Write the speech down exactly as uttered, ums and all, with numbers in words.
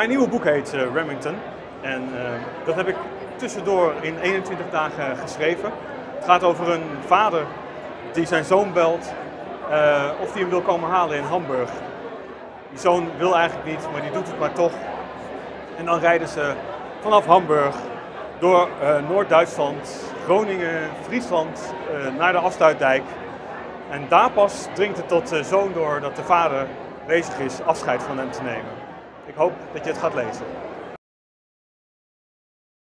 Mijn nieuwe boek heet uh, Remington en uh, dat heb ik tussendoor in eenentwintig dagen geschreven. Het gaat over een vader die zijn zoon belt uh, of hij hem wil komen halen in Hamburg. Die zoon wil eigenlijk niet, maar die doet het maar toch. En dan rijden ze vanaf Hamburg door uh, Noord-Duitsland, Groningen, Friesland uh, naar de Afsluitdijk. En daar pas dringt het tot de zoon door dat de vader bezig is afscheid van hem te nemen. Ik hoop dat je het gaat lezen.